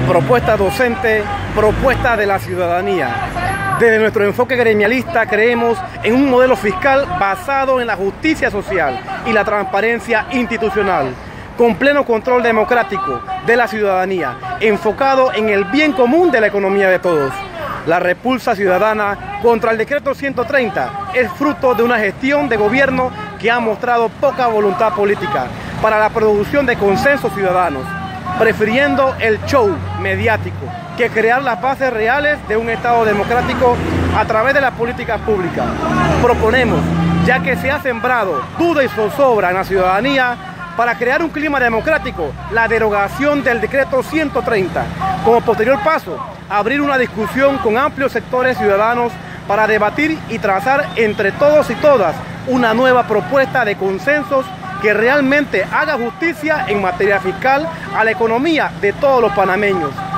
propuesta docente, propuesta de la ciudadanía. Desde nuestro enfoque gremialista creemos en un modelo fiscal basado en la justicia social y la transparencia institucional, con pleno control democrático de la ciudadanía, enfocado en el bien común de la economía de todos. La repulsa ciudadana contra el decreto 130 es fruto de una gestión de gobierno que ha mostrado poca voluntad política para la producción de consensos ciudadanos, prefiriendo el show mediático que crear las bases reales de un Estado democrático a través de las políticas públicas. Proponemos, ya que se ha sembrado duda y zozobra en la ciudadanía, para crear un clima democrático, la derogación del decreto 130. Como posterior paso, abrir una discusión con amplios sectores ciudadanos para debatir y trazar entre todos y todas una nueva propuesta de consensos que realmente haga justicia en materia fiscal a la economía de todos los panameños.